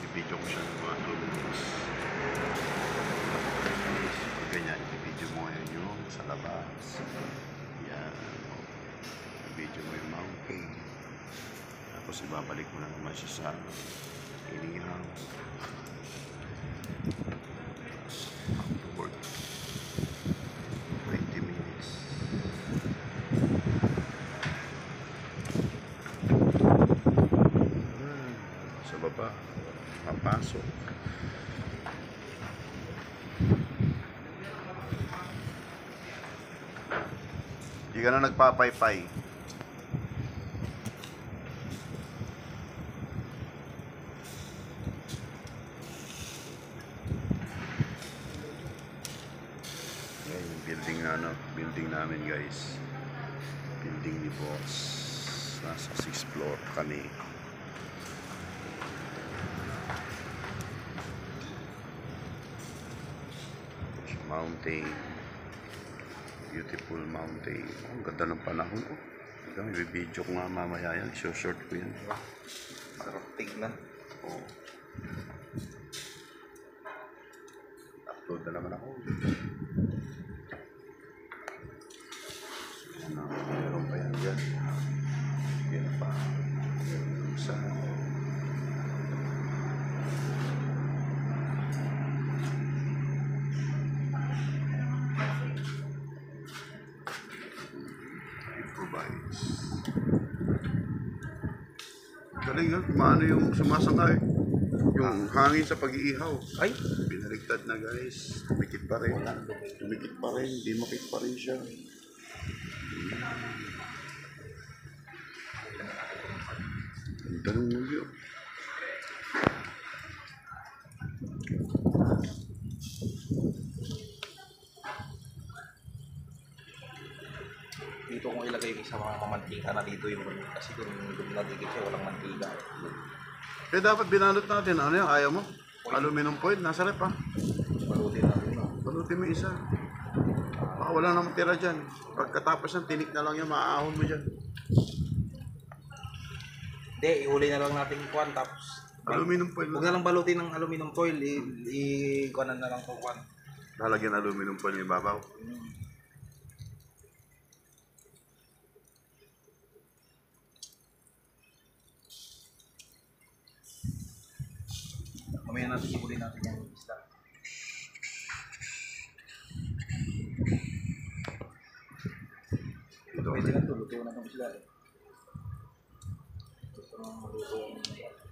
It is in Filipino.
video ko siya ng mga tools. Ganyan, i-video mo ngayon yung sa labas. Yan. I-video mo yung mountain. Tapos ibabalik mo na naman siya sa inihaw. Afterward, 20 minutes. Sa baba, mapasok. Hindi ka na nagpapaypay. Yung building na building namin guys. Building ni boss. Nasa 6th floor kami. Mountain. Beautiful mountain. Ang ganda ng panahon. May video ko nga mamaya yan. Short ko yan. Sarap tignan. Oh. Upload na naman ako. Meron pa yan dyan. Yan pa. Sa provides. Galing nga, paano yung sumasangay? Yung hangin sa pag-iihaw. Ay! Binaligtad na guys. Tumikit pa rin. Tumikit pa rin. Hindi makit pa rin siya. Ang tanong mo yun. Dito kung ilagay yung isang mga mantika na dito yung kasi kung nagigit siya walang mantika. Kaya dapat binalot natin. Ano yan? Ayaw mo? Aluminum foil. Nasa rep ha? Balutin natin no? Balutin mo isa. Baka wala namang tira dyan. Pagkatapos ng tinik na lang yan, maaahon mo dyan. Hindi, ihuli na lang natin yung kwan tapos Aluminum foil. huwag na lang balutin ng aluminum foil, i-kuanan na lang itong kwan. Lalagyan aluminum foil yung babaw. Mamaya natin ihuli natin yung isda. Pwede na ito, luto na itong isda. Gusto nang maluto yung